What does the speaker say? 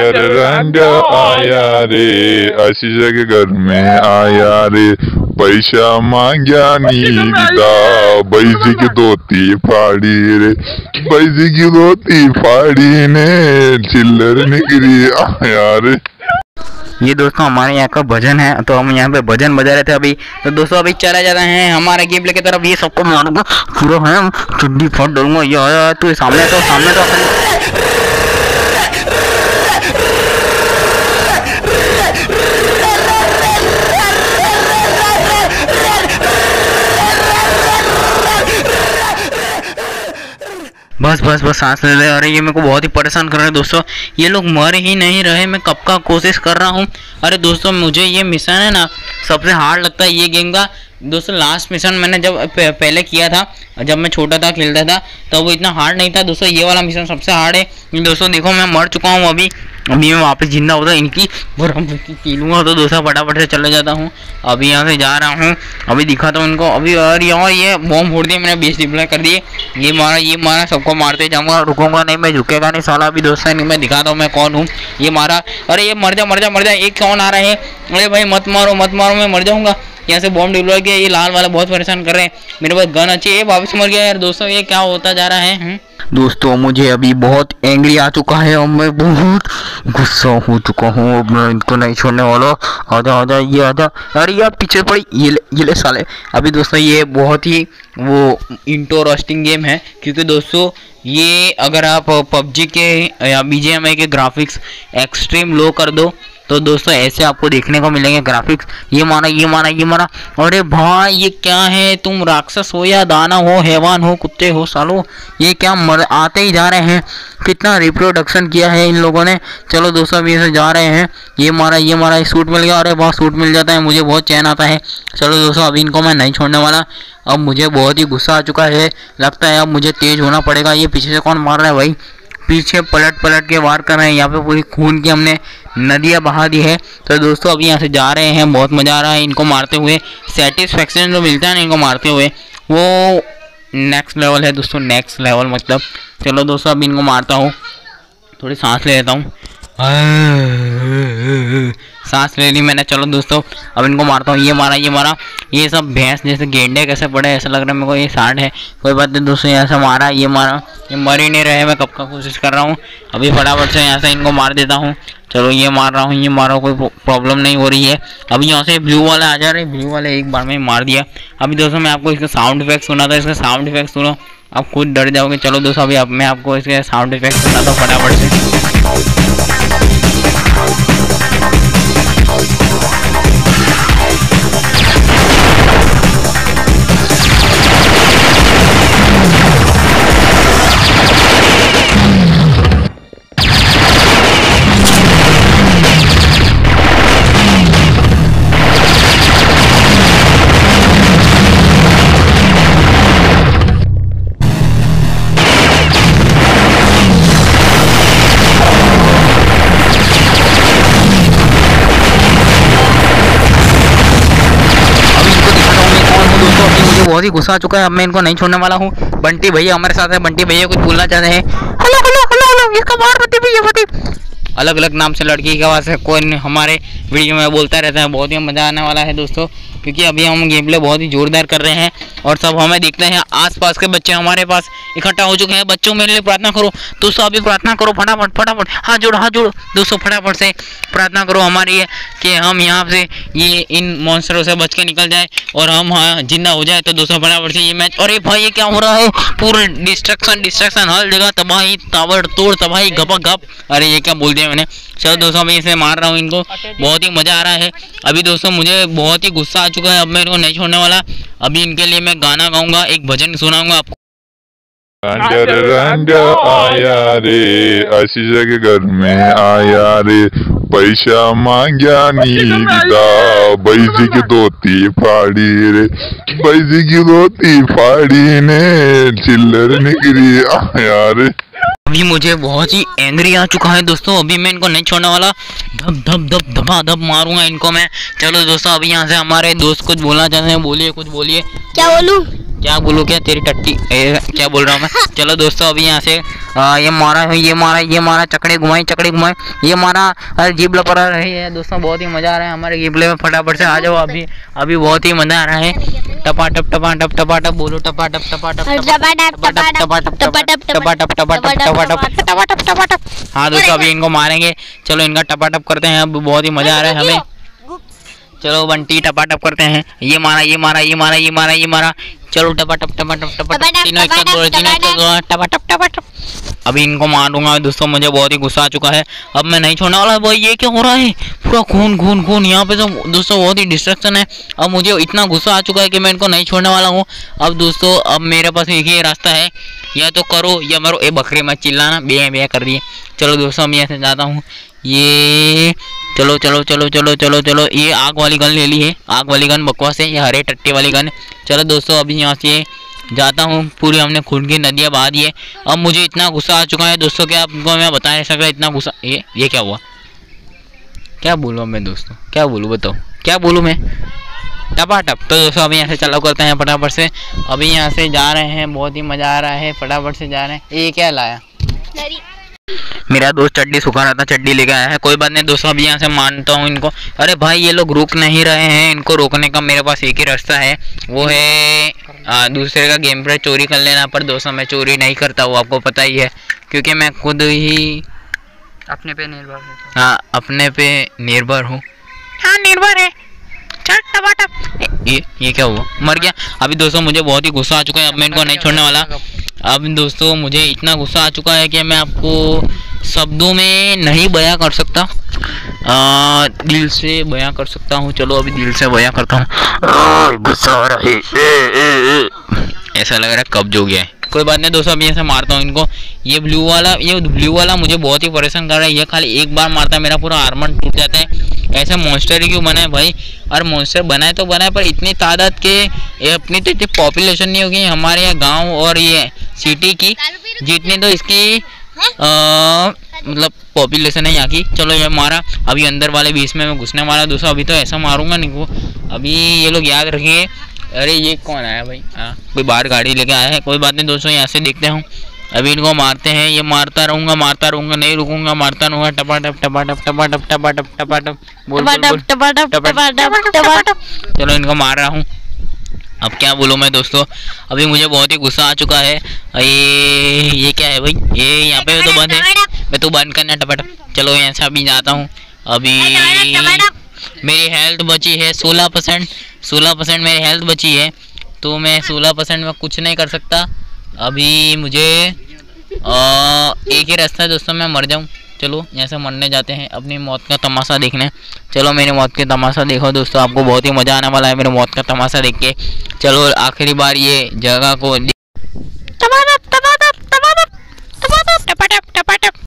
रंगा आया रे, आशीष के घर में आया रे, पैसा मांग्या नहीं दिता, बैजी की धोती फाड़ी रे, बैजी की धोती फाड़ी ने चिल्लर निकली आया रे। ये दोस्तों हमारे यहाँ का भजन है, तो हम यहाँ पे भजन बजा रहे थे अभी। तो दोस्तों अभी चला जाता है हमारे गेम प्ले की तरफ। ये सबको मारूंगा पूरा है, चुड्डी फाड़ डालूंगा यार। तू सामने तो बस बस बस सांस ले ले। अरे ये मेरे को बहुत ही परेशान कर रहे हैं दोस्तों, ये लोग मर ही नहीं रहे। मैं कब का कोशिश कर रहा हूँ। अरे दोस्तों मुझे ये मिशन है ना सबसे हार्ड लगता है ये गेम का। दोस्तों लास्ट मिशन मैंने जब पहले किया था, जब मैं छोटा था खेलता था, तो वो इतना हार्ड नहीं था दोस्तों। ये वाला मिशन सबसे हार्ड है दोस्तों। देखो मैं मर चुका हूँ अभी मैं वापस जिंदा होता इनकी पी लूँगा। तो दोस्तों फटाफट से चले जाता हूँ। अभी यहाँ से जा रहा हूँ, अभी दिखाता हूँ इनको। अभी और यहाँ ये बॉम्ब फोड़ दिए मैंने, बेस डिप्लॉय कर दिए। ये मारा सबको मारते जाऊँगा, रुकूंगा नहीं मैं, झुकेगा नहीं साला। अभी दोस्तों नहीं मैं दिखाता हूँ मैं कौन हूँ। ये मारा, अरे ये मर जा। एक कौन आ रहे हैं, अरे भाई मत मारो मैं मर जाऊँगा। यहाँ से बॉम्ब डिप्लॉय किया, ये लाल वाला बहुत परेशान कर रहे हैं। मेरे पास गन अच्छी है, वापस मर गया यार दोस्तों। ये क्या होता जा रहा है दोस्तों। मुझे अभी बहुत एंग्री आ चुका है और मैं बहुत गुस्सा हो चुका हूँ। अब मैं इनको नहीं छोड़ने वाला। आजा ये आजा। अरे यार पीछे पड़ी, ये ले साले। अभी दोस्तों ये बहुत ही वो इंटरेस्टिंग गेम है, क्योंकि दोस्तों ये अगर आप पबजी के या BGMI के ग्राफिक्स एक्सट्रीम लो कर दो तो दोस्तों ऐसे आपको देखने को मिलेंगे ग्राफिक्स। ये मारा। अरे भाई ये क्या है, तुम राक्षस हो या दाना हो, हैवान हो, कुत्ते हो सालो। ये क्या आते ही जा रहे हैं। कितना रिप्रोडक्शन किया है इन लोगों ने। चलो दोस्तों अभी से जा रहे हैं। ये मारा सूट मिल गया। अरे बहुत सूट मिल जाता है, मुझे बहुत चैन आता है। चलो दोस्तों अभी इनको मैं नहीं छोड़ने वाला। अब मुझे बहुत ही गुस्सा आ चुका है, लगता है अब मुझे तेज होना पड़ेगा। ये पीछे से कौन मार रहा है भाई, पीछे पलट के वार कर रहे हैं। यहाँ पे पूरी खून की हमने नदियाँ बहा दी है। तो दोस्तों अभी यहाँ से जा रहे हैं, बहुत मज़ा आ रहा है इनको मारते हुए। सेटिस्फेक्शन जो मिलता है ना इनको मारते हुए, वो नेक्स्ट लेवल है दोस्तों, नेक्स्ट लेवल मतलब। चलो दोस्तों अभी इनको मारता हूँ, थोड़ी सांस ले लेता हूँ। सांस ले ली मैंने। चलो दोस्तों अब इनको मारता हूँ। ये मारा। ये सब भैंस जैसे गेंडे कैसे पड़े, ऐसा लग रहा है मेरे को ये सांड है। कोई बात नहीं दोस्तों, यहाँ से मारा, ये मारा। ये मर ही नहीं रहे, मैं कब का कोशिश कर रहा हूँ। अभी फटाफट से यहाँ से इनको मार देता हूँ। चलो ये मार रहा हूँ, ये मारो, कोई प्रॉब्लम नहीं हो रही है। अभी यहाँ से ब्लू वाला आ जा रहे, ब्लू वाले एक बार में मार दिया। अभी दोस्तों मैं आपको इसका साउंड इफेक्ट सुना था, इसका साउंड इफेक्ट सुनो, आप खुद डर जाओगे। चलो दोस्तों अभी मैं आपको इसके साउंड इफेक्ट सुनाता हूँ फटाफट से। बहुत ही गुस्सा आ चुका है, अब मैं इनको नहीं छोड़ने वाला हूँ। बंटी भैया हमारे साथ है, बंटी भैया कुछ बोलना चाहते हैं। हेलो इसका बाहर बंटी भैया। अलग अलग नाम से लड़की की आवाज़ है, कोई हमारे वीडियो में बोलता रहता है। बहुत ही मज़ा आने वाला है दोस्तों, क्योंकि अभी हम गेम प्ले बहुत ही जोरदार कर रहे हैं और सब हमें देखते हैं। आसपास के बच्चे हमारे पास इकट्ठा हो चुके हैं। बच्चों मेरे लिए प्रार्थना करो दोस्तों, अभी प्रार्थना करो फटाफट। हाथ जोड़ो दोस्तों, फटाफट से प्रार्थना करो हमारी है कि हम यहाँ से ये इन मॉन्स्टरों से बच के निकल जाए और हम जिंदा हो जाए। तो दोस्तों फटाफट से ये मैच। अरे भाई ये क्या हो रहा है, पूरे डिस्ट्रक्शन हर जगह, तबाही ताबड़तोड़, तबाही गप। अरे ये क्या बोल दिया मैंने। चलो दोस्तों मैं इसे मार रहा हूँ इनको, बहुत ही मज़ा आ रहा है। अभी दोस्तों मुझे बहुत ही गुस्सा आ चुका है, अब मैं इनको नहीं छोड़ने वाला। अभी इनके लिए मैं गाना गाऊंगा, एक भजन सुनाऊंगा आपको। रंगा आया रे, आशीष के घर में आया रे, पैसा मांग्या नहीं दिता, बैजी की धोती फाड़ी रे, बैजी की धोती फाड़ी ने चिल्लर निकली आया रे। अभी मुझे बहुत ही एंग्री आ चुका है दोस्तों, अभी मैं इनको नहीं छोड़ने वाला। धब मारूंगा इनको मैं। चलो दोस्तों अभी यहाँ से हमारे दोस्त कुछ बोलना चाहते हैं, बोलिए कुछ बोलिए। क्या बोलूं? क्या बोलूँ, क्या तेरी टट्टी क्या बोल रहा हूँ मैं। चलो दोस्तों अभी यहाँ से ये मारा चकड़े घुमाई ये मारा। अरे जीप लपड़ा रही है दोस्तों, बहुत ही मजा आ रहा है हमारे गेमप्ले में। फटाफट से आ जाओ, अभी बहुत ही मजा आ रहा है। टपाटप बोलो, टपाटप। हाँ दोस्तों अभी इनको मारेंगे, चलो इनका टपाटप करते हैं। अब बहुत ही मजा आ रहा है हमें। चलो बंटी टपाटप करते हैं। ये मारा। चलो टपाटप टपाटप। अभी इनको मारूंगा दोस्तों, मुझे बहुत ही गुस्सा आ चुका है। अब मैं नहीं छोड़ने वाला भाई। ये क्या हो रहा है, पूरा खून यहाँ पे तो दोस्तों बहुत ही डिस्ट्रक्शन है। अब मुझे इतना गुस्सा आ चुका है कि मैं इनको नहीं छोड़ने वाला हूँ। अब दोस्तों अब मेरे पास एक ही रास्ता है, या तो करो या मरो। ए बकरी मत चिल्लाना, बे कर दिए। चलो दोस्तों मैं यहाँ से जाता हूँ। ये चलो ये आग वाली गन ले ली है। आग वाली गन बकवास है, ये हरे टट्टे वाली गन। चलो दोस्तों अभी यहाँ से जाता हूँ। पूरी हमने खून की नदियाँ बहा दी है। अब मुझे इतना गुस्सा आ चुका है दोस्तों, क्या आपको मैं बता नहीं सकता इतना गुस्सा। ये क्या हुआ, क्या बोलूँ मैं दोस्तों, क्या बोलूँ बताओ, क्या बोलूँ मैं। टपाटप। तो दोस्तों अभी यहाँ से चालू करते हैं फटाफट से। अभी यहाँ से जा रहे हैं, बहुत ही मज़ा आ रहा है। फटाफट से जा रहे हैं। ये क्या लाया, मेरा दोस्त चड्डी सुखा रहा था, चड्डी लेके आया है। कोई बात नहीं दोस्तों, अभी यहाँ से मानता हूँ इनको। अरे भाई ये लोग रुक नहीं रहे हैं, इनको रोकने का मेरे पास एक ही रास्ता है, वो है दूसरे का गेम प्ले चोरी कर लेना। पर दोस्तों मैं चोरी नहीं करता, वो आपको पता ही है, क्योंकि मैं खुद ही अपने पे निर्भर हूँ। हाँ अपने पे निर्भर हूँ। हाँ निर्भर है। ये क्या हुआ, मर गया। अभी दोस्तों मुझे बहुत ही गुस्सा आ चुका है, अब मैं इनको नहीं छोड़ने वाला। अब दोस्तों मुझे इतना गुस्सा आ चुका है कि मैं आपको शब्दों में नहीं बयां कर सकता, दिल से बयां कर सकता हूँ। चलो अभी दिल से बयां करता हूँ। गुस्सा आ रहा है, ऐसा लग रहा है कब्ज हो गया है। कोई बात नहीं दोस्तों, अभी ऐसे मारता हूँ इनको। ये ब्लू वाला मुझे बहुत ही परेशान कर रहा है। ये खाली एक बार मारता है मेरा पूरा आर्मर टूट जाता है। ऐसे मॉन्स्टर ही क्यों बनाए भाई। और मॉन्स्टर बनाए तो बनाए, पर इतनी तादाद के अपनी तो इतनी पॉपुलेशन नहीं होगी हमारे यहाँ गांव और ये सिटी की जितनी तो इसकी मतलब पॉपुलेशन है यहाँ की। चलो ये मारा। अभी अंदर वाले बीच में मैं घुसने वाला दोस्तों, अभी तो ऐसा मारूंगा नहीं वो। अभी ये लोग याद रखिए। अरे ये कौन आया भाई, हाँ कोई बाहर गाड़ी लेके आया है। कोई बात नहीं दोस्तों, यहाँ से देखते हूँ। अभी इनको मारते हैं। ये मारता रहूंगा, नहीं रुकूंगा, मारता रहूंगा। टपाटप बोल। चलो इनको मार रहा हूँ। अब क्या बोलूँ मैं दोस्तों, अभी मुझे बहुत ही गुस्सा आ चुका है। ये क्या है भाई, ये यहाँ पे तो बंद है, मैं तो बंद करना टपाटप। चलो यहाँ से अभी जाता हूँ। अभी मेरी हेल्थ बची है 16% मेरी हेल्थ बची है, तो मैं 16% में कुछ नहीं कर सकता। अभी मुझे एक ही रास्ता है दोस्तों, मैं मर जाऊं। चलो यहाँ से मरने जाते हैं अपनी मौत का तमाशा देखने। चलो मेरी मौत के तमाशा देखो दोस्तों, आपको बहुत ही मज़ा आने वाला है मेरी मौत का तमाशा देख के। चलो आखिरी बार ये जगह को